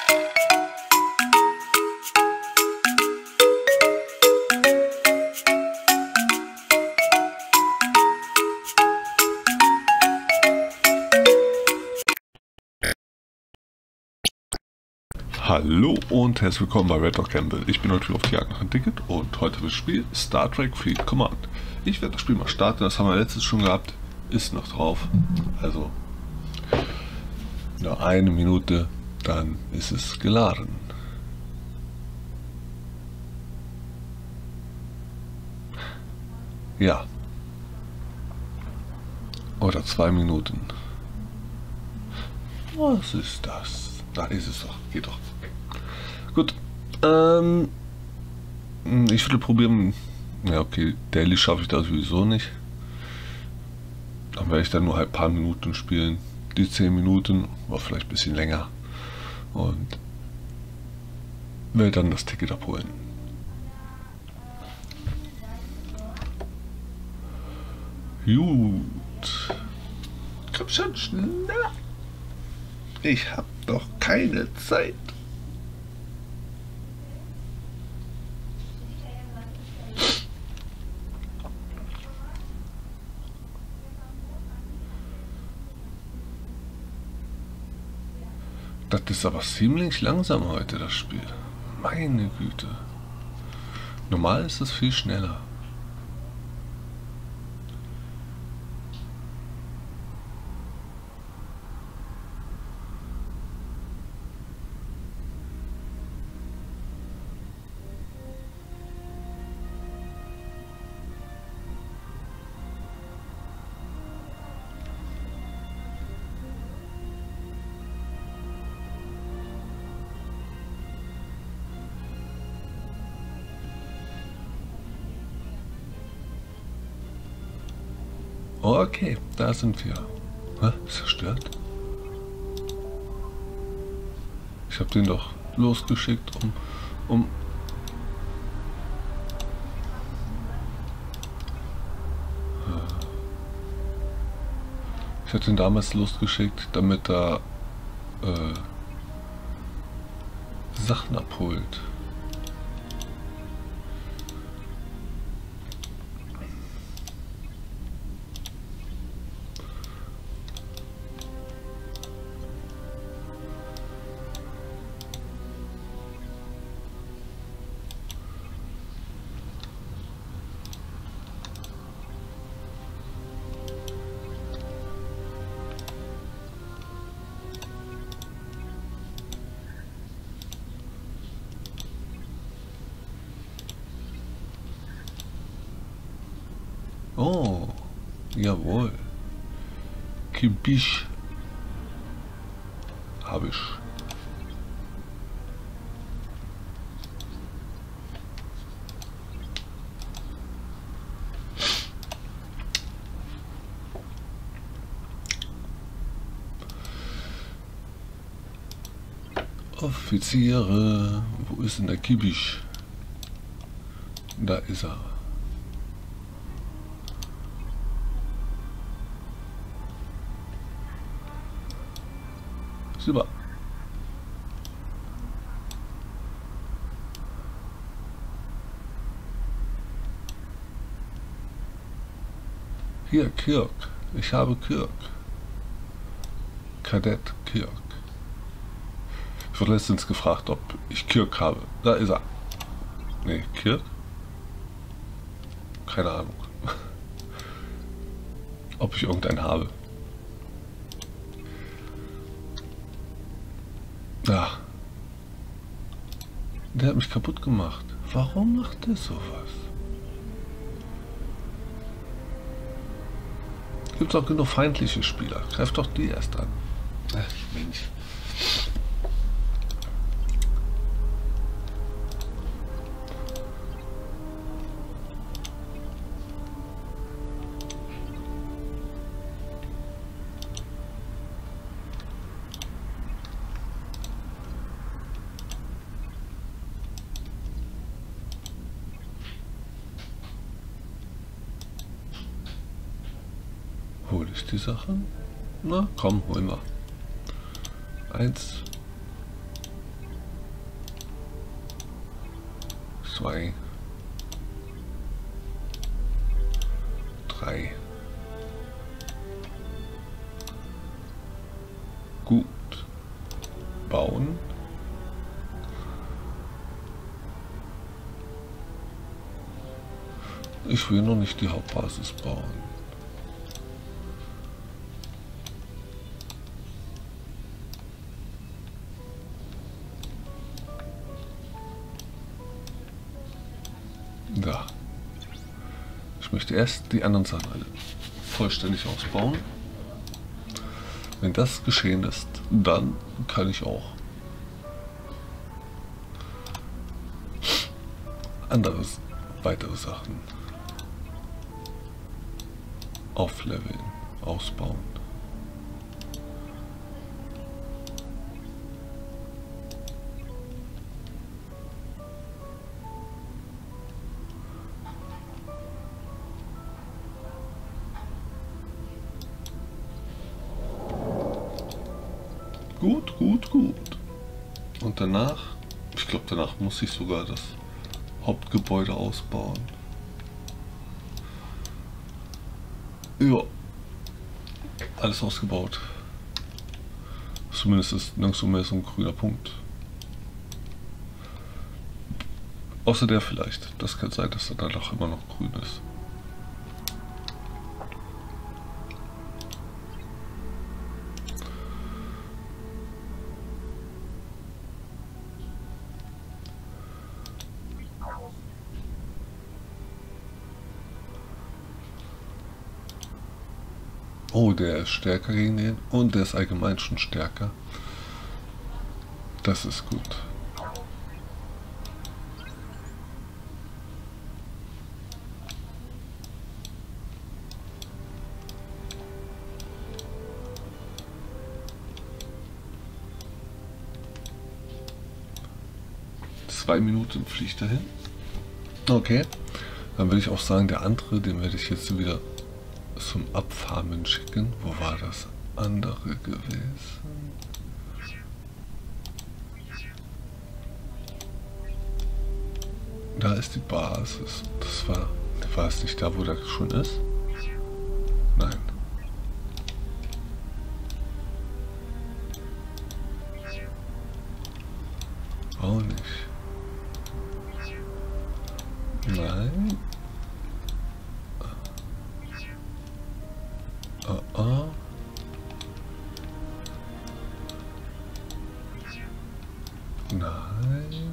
Hallo und herzlich willkommen bei Red Dog Campbell. Ich bin heute auf die Jagd nach einem Ticket und heute das Spiel Star Trek Fleet Command. Ich werde das Spiel mal starten, das haben wir letztes schon gehabt, ist noch drauf. Also nur eine Minute, dann ist es geladen. Ja. Oder 2 Minuten. Was ist das? Da ist es doch, geht doch. Gut, ich würde probieren, ja okay, Daily schaffe ich da sowieso nicht. Dann werde ich dann nur halt ein paar Minuten spielen, die 10 Minuten, oder vielleicht ein bisschen länger. Und werde dann das Ticket abholen. Gut. Komm schon, schneller. Ich hab doch keine Zeit. Das ist aber ziemlich langsam heute, das Spiel. Meine Güte. Normal ist es viel schneller. Okay, da sind wir. Hä? Zerstört? Ich habe den doch losgeschickt, Ich hatte ihn damals losgeschickt, damit er Sachen abholt. Oh, jawohl. Kibisch. Habe ich. Offiziere, wo ist denn der Kibisch? Da ist er. Super. Hier, Kirk. Ich habe Kirk. Kadett Kirk. Ich wurde letztens gefragt, ob ich Kirk habe. Da ist er. Nee, Kirk? Keine Ahnung. Ob ich irgendeinen habe. Ja. Der hat mich kaputt gemacht. Warum macht er sowas? Gibt es auch genug feindliche Spieler. Greift doch die erst an. Ach, Mensch. Hol ich die Sachen? Na, komm, holen wir. 1, 2, 3. Gut. Bauen. Ich will noch nicht die Hauptbasis bauen. Da. Ich möchte erst die anderen Sachen alle vollständig ausbauen. Wenn das geschehen ist, dann kann ich auch weitere Sachen aufleveln, ausbauen. Gut, gut, gut. Und danach, ich glaube danach muss ich sogar das Hauptgebäude ausbauen. Ja, alles ausgebaut. Zumindest ist nirgendwo mehr so ein grüner Punkt. Außer der vielleicht. Das kann sein, dass er da doch immer noch grün ist. Oh, der ist stärker gegen den und der ist allgemein schon stärker. Das ist gut. Zwei Minuten fliegt er hin. Okay, dann würde ich auch sagen, der andere, den werde ich jetzt wieder zum Abfarmen schicken. Wo war das andere gewesen? Da ist die Basis. War es nicht da, wo der schon ist? Nein. Auch nicht. Nein. Nein.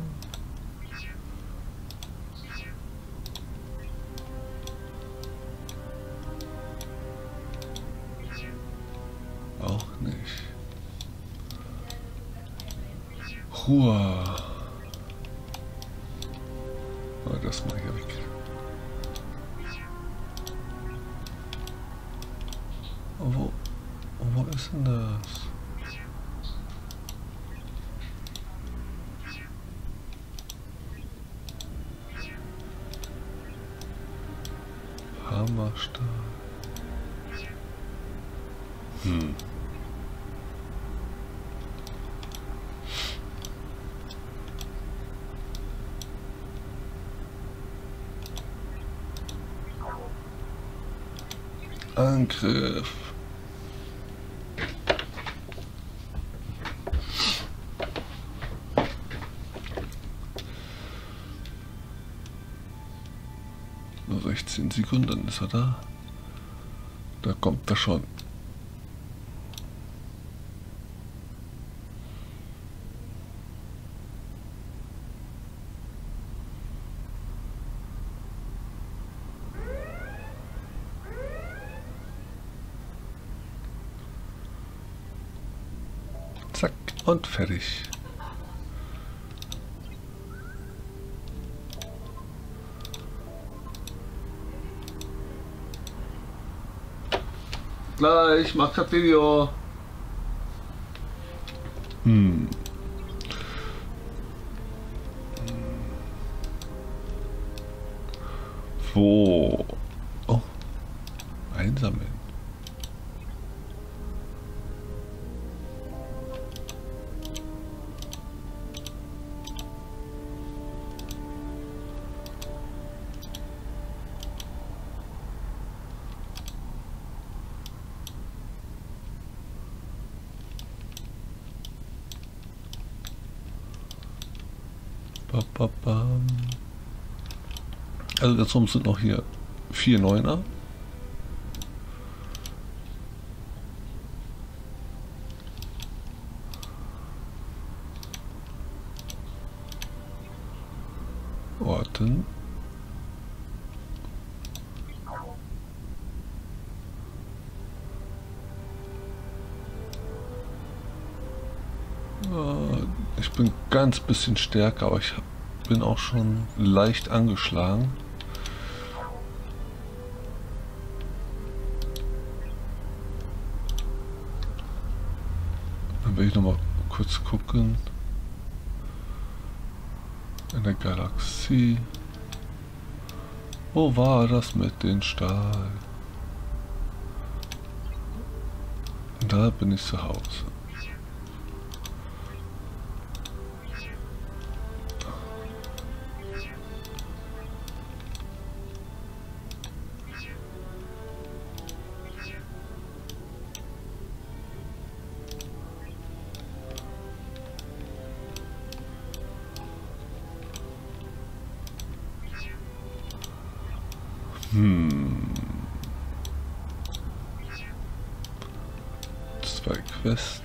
Auch nicht. Ruhe. Oh, das mal hier weg. Wo ist denn das? Hammerstahl. Angriff. Nur 16 Sekunden, dann ist er da. Da kommt er schon. Zack und fertig. Gleich, mach das Video. Wo? Oh, einsammeln. Also jetzt rum sind noch hier 4 Neuner. Orten. Ich bin ganz bisschen stärker, aber ich bin auch schon leicht angeschlagen. Dann will ich noch mal kurz gucken. In der Galaxie. Wo war das mit den Stahl? Da bin ich zu Hause. Zwei Quests.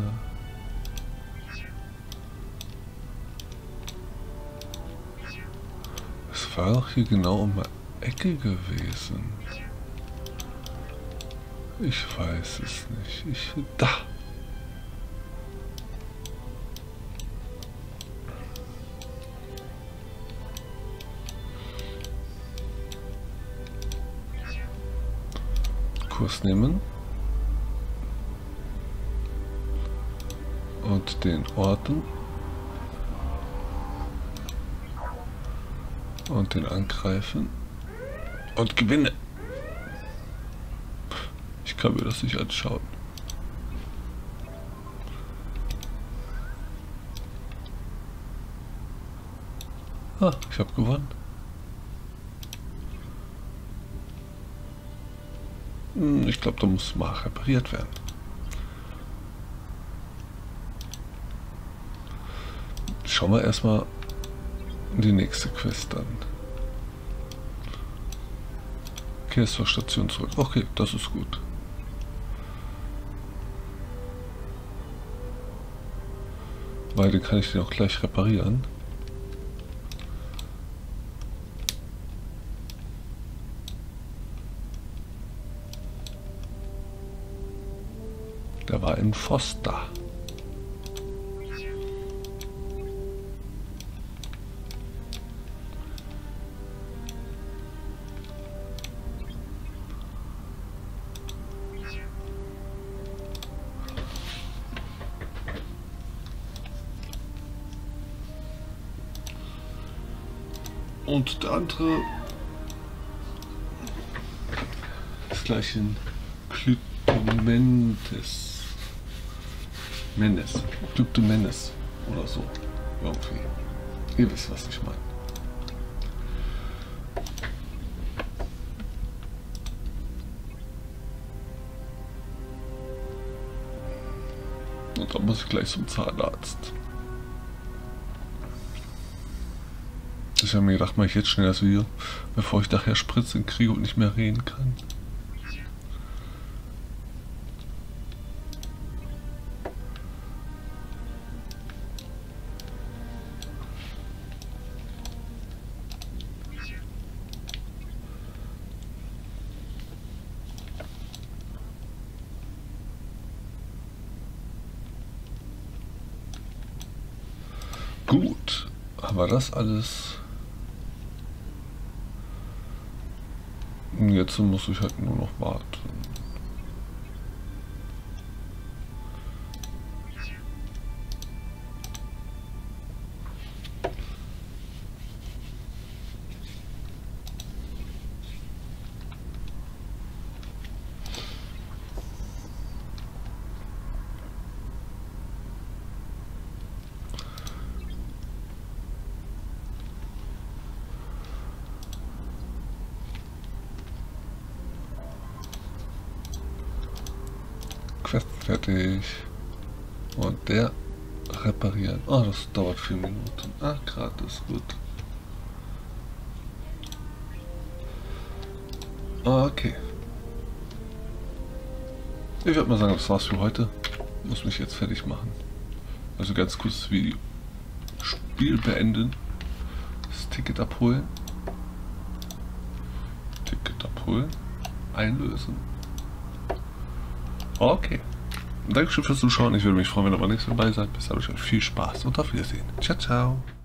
Es war doch hier genau um die Ecke gewesen. Ich weiß es nicht. Da! Kurs nehmen. Und den Orten. Und den angreifen. Und gewinne. Ich kann mir das nicht anschauen. Ah, ich habe gewonnen. Ich glaube, da muss mal repariert werden. Schauen wir erstmal die nächste Quest an. Kehrst zur Station zurück. Okay, das ist gut. Weil dann kann ich den auch gleich reparieren. Da war ein Foster. Und der andere ist gleich in Klyptomenes. Klyptomenes oder so. Irgendwie. Ihr wisst, was ich meine. Und dann muss ich gleich zum Zahnarzt. Ich habe mir gedacht, mache ich jetzt schnell das Video, bevor ich nachher Spritzen kriege und nicht mehr reden kann. Gut, haben wir das alles. Jetzt muss ich halt nur noch warten. Quest fertig. Und der reparieren. Oh, das dauert 4 Minuten. Ach, gerade ist gut. Okay. Ich würde mal sagen, das war's für heute. Muss mich jetzt fertig machen. Also ganz kurz Video. Spiel beenden. Das Ticket abholen. Ticket abholen. Einlösen. Okay. Dankeschön fürs Zuschauen. Ich würde mich freuen, wenn ihr beim nächsten Mal dabei seid. Bis dahin, viel Spaß und auf Wiedersehen. Ciao, ciao.